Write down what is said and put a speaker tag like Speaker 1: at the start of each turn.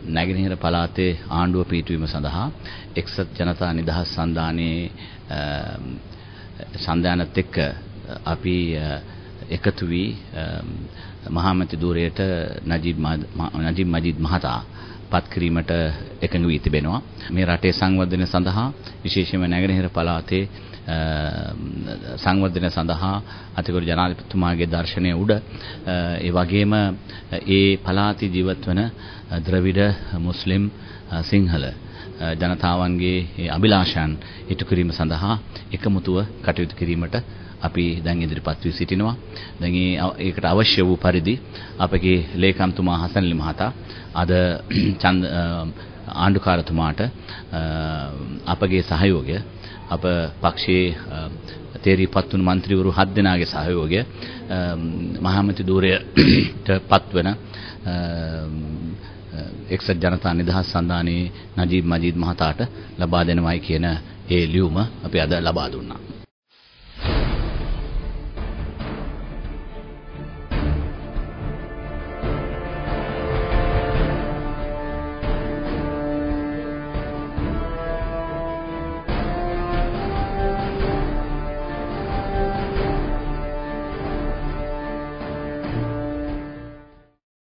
Speaker 1: නැගෙනහිර පළාතේ ආණ්ඩුව පිහිටුවීම සඳහා එක්සත් ජනතා නිදහස් සන්ධානයේ සන්ධානත් එක්ක අපි එකතු වී මහා මැති ධූරයට නජීබ් මජීද් මහතා පත් කිරීමට එකඟ වී තිබෙනවා. මේ රටේ සංවර්ධනය සඳහා විශේෂයෙන්ම නැගෙනහිර පළාතේ සංවර්ධනය සඳහා අතිගරු ජනාධිපතිතුමාගේ දර්ශනය උඩ ඒ වගේම ඒ පළාතේ ජීවත් වන ද්‍රවිඩ මුස්ලිම් සිංහල ජනතාවන්ගේ අභිලාෂයන් ඉටු කිරීම සඳහා එකමුතුව කටයුතු කිරීමට අපි දැන් ඉදිරිපත් වී සිටිනවා. දැන් ඒකට අවශ්‍ය වූ පරිදි අපගේ ලේකම්තුමා හසන්ලි මහතා අද ආණ්ඩුකාරතුමාට අපගේ සහයෝගය අප පක්ෂයේ තේරීපත් වුණු മന്ത്രിවරු 7 දෙනාගේ සහයෝගය මහා මැති ධූරයට පත්වන එක්සත් ජනතා නිදහස් සන්ධානයේ නජීබ් මජීද් මහතාට ලබා දෙනවයි කියන ඒ ලියුම අපි අද ලබා දුන්නා.